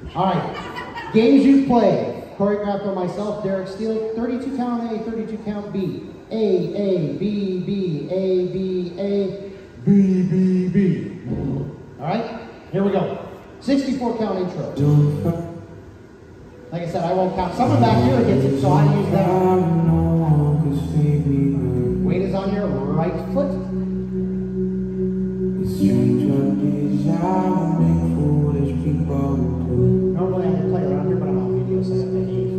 All right, games you play. Choreographed by myself, Derek Steele. 32 count A, 32 count B. A, B, B, A, B, A, B, B, B. All right, here we go. 64 count intro. Like I said, I won't count. Someone back here gets it, so I use that. Weight is on your right foot. Normally I can play around here, but I'm on video, so I have to behave.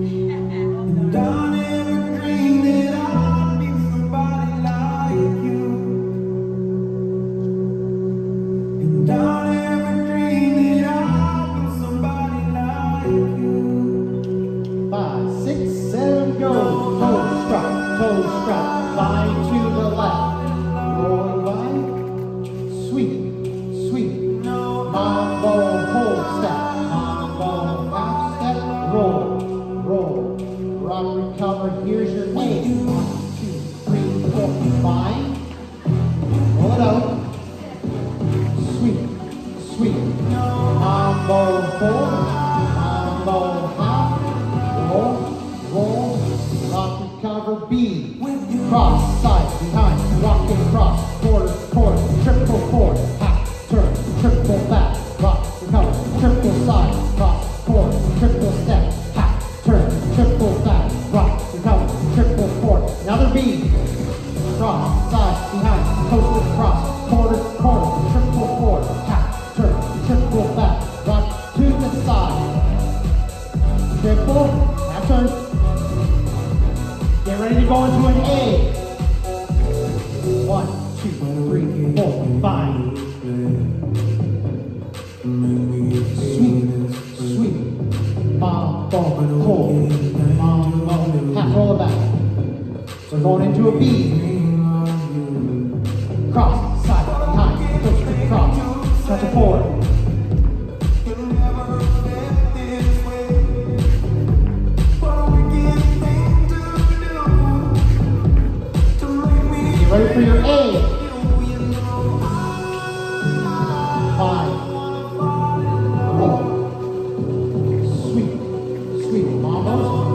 Toe strut, bind to the left, roll by, sweep, sweep, mambo, hold step, mambo, half step, roll, roll, rock, recover, here's your A, 1, 2, 3, 4, bind, roll it out, sweep, sweep, mambo, hold, mambo, half, roll, roll, rock, recover, B, cross, side, behind, rock and cross, quarter, quarter, triple forward, half, turn, triple back, rock, recover, triple side, cross, quarter, triple step, half, turn, triple back, rock, recover, triple forward, another B, cross, side, behind, coast cross, quarter, quarter, triple forward, half, turn, triple back, rock to the side, triple, half turn. Get ready to go into an A. 1, 2, 3, 4, 5. Sweep, sweep. Mambo, hold. Mambo, half roll it back. So we're going into a B. Cross, side, behind, push, cross, touch it forward. Ready for your A. 5. Roll. Sweep. Sweep. Mambos.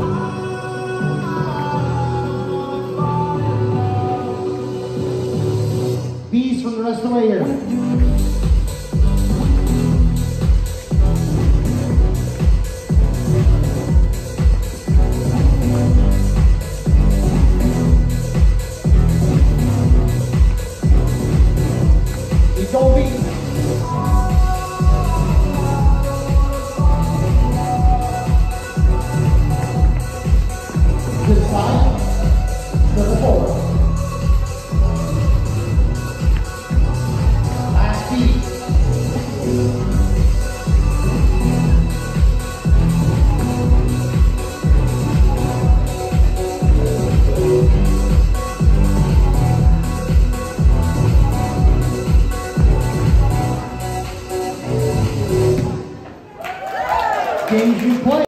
B's from the rest of the way here. Go B. To the side, triple forward. Last beat. Games you play.